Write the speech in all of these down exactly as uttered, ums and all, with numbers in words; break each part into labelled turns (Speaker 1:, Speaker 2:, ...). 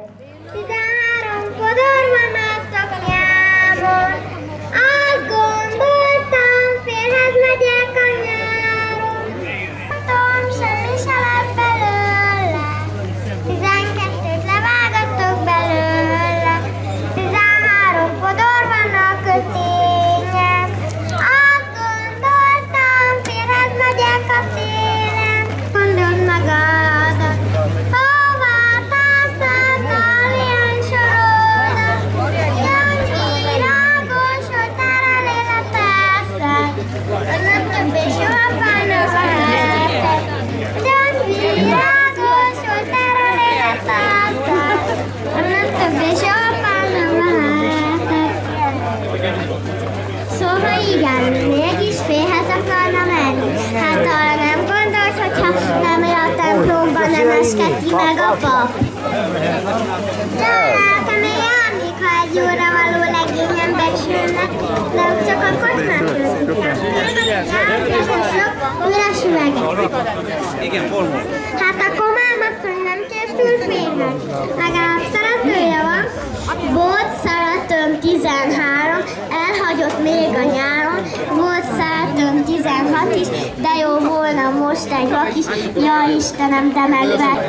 Speaker 1: Tizenhárom fodor van a szoknyámon, azt gondoltam, férhez megyek a nyáron. Tudom, semmi se lesz belőle, tizenkettőt levágattok belőle. Tizenhárom fodor van a kötények, azt gondoltam, férhez megyek a télen. Gondold magadat, hová tászáltál ilyen sorodat, jön virágos, hogy terelén a teszed, az nem többé soha bánnak a heted. Jön virágos, hogy terelén a teszed, az nem többé soha bánnak a heted. Szóval igen, mégis félhez akarna menni. Hát arra nem gondolt, hogyha nem a templomban nem esked ki meg a pap. De lelkem járnék, ha egy óra való legényen becsülnek, de csak a kocsmát közöttem. Sok üres üveget. Hát akkor mámasszony nem készült fénynek. Legalább szeretője van. Volt szeretőm tizenhárom, elhagyott még a nyáron. Volt szeretőm tizenhat is, de jó volna most egy vak is. Ja Istenem, de megvett.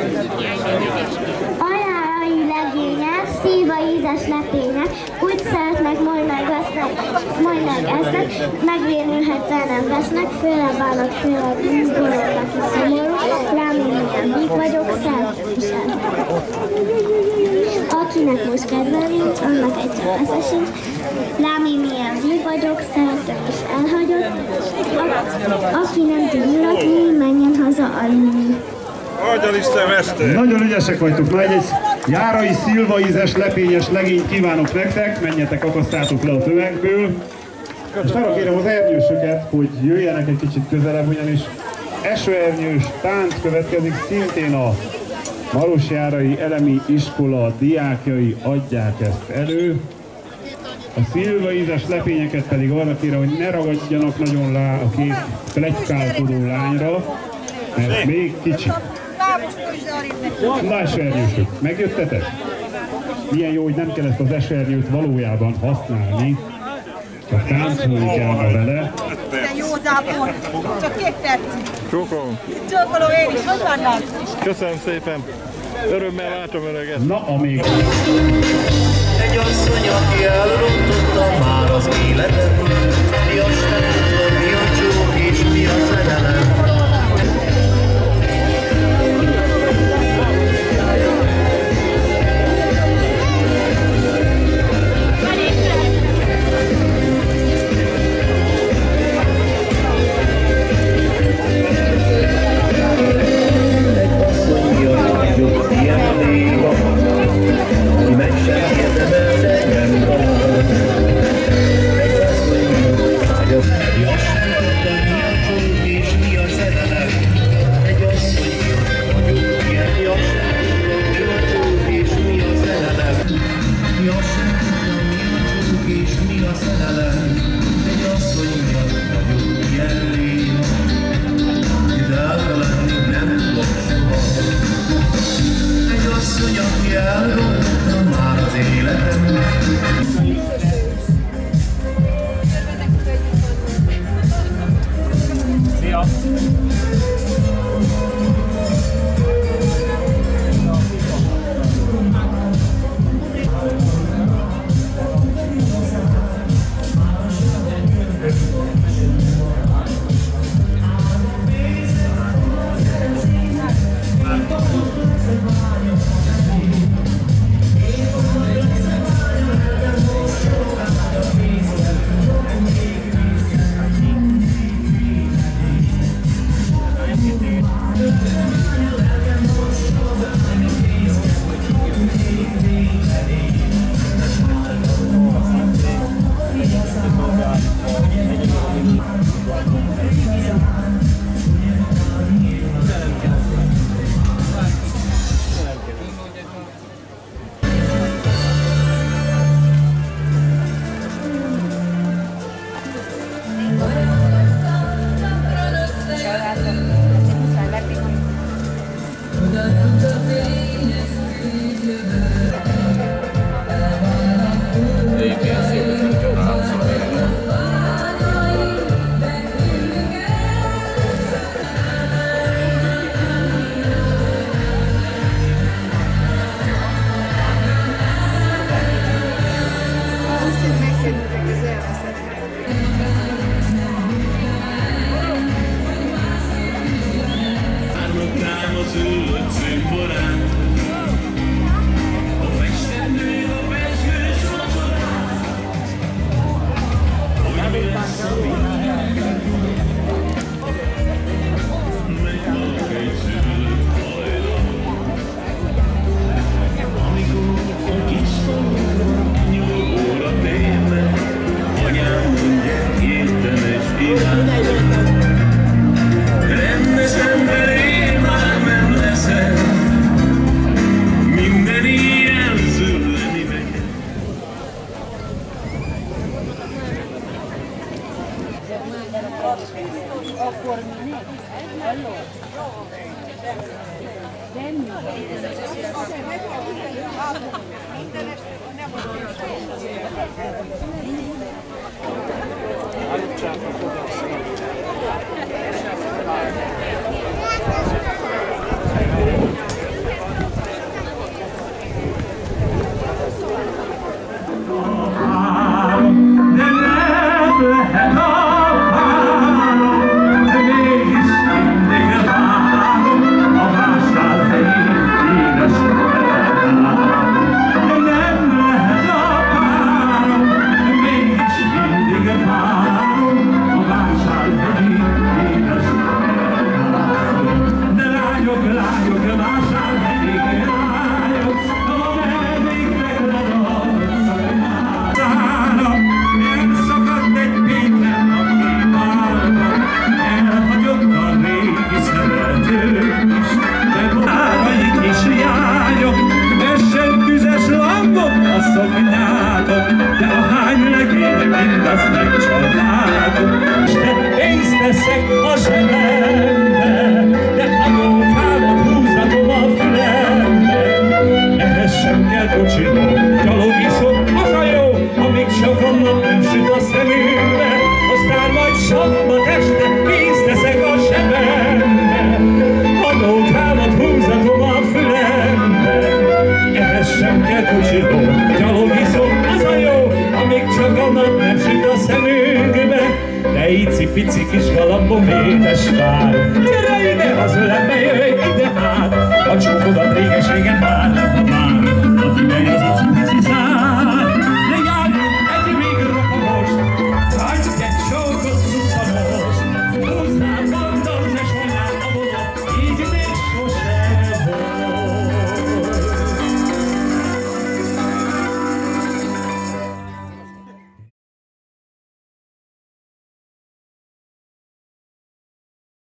Speaker 1: Ajánlai legények, szíva ízes lepények, úgy szeretnek, majd megvesznek, majd megesznek, megvénülhetve nem vesznek, főleg bánok, főleg gondolnak is szomorú, rám én milyen bík vagyok, szeretem is el. Akinek most kedve nincs, annak egy csapása sincs. Lám én milyen víg vagyok, szeretem és elhagyott. A, aki nem tud mulatni, menjen haza aludni.
Speaker 2: Adjon Isten vesztő!
Speaker 3: Nagyon ügyesek vagytok, na egy járai szilvaízes lepényes legényt kívánok nektek, menjetek, akasztátok le a tömegből. És arra kérem az ernyősöket, hogy jöjjenek egy kicsit közelebb, ugyanis esőernyős tánc következik, szintén a Marosjárai Elemi Iskola diákjai adják ezt elő. A szilvaízes lepényeket pedig arra kérem, hogy ne ragadjanak nagyon rá a két pletykálkodó lányra, mert még kicsi. Na, esőernyősök, megjöttetek? Milyen jó, hogy nem kell ezt az esőernyőt valójában használni, csak táncolni kell vele.
Speaker 4: Ilyen jó zápor, csak két percig.
Speaker 2: Csókolom.
Speaker 4: Csókolom én is, hogy vannak?
Speaker 2: Köszönöm szépen. Örömmel látom önöket.
Speaker 3: Na, amíg...
Speaker 5: Egy asszony, aki elrontotta már az életet, mi azt nem tudom, mi a csók és mi a szerelem. zöld cimborán. A festendő, a pezsgős vacsorán. Hogy mi lesz a világ? Meghalok egy zöld hajlamon. Amikor a kis falunkban nyúl óra téme, anyám mondja, értem egy irány. Rendes ember én már nem leszel, minden ilyen zöldeni neked.
Speaker 4: Akkor mi nem? Halló? Nem.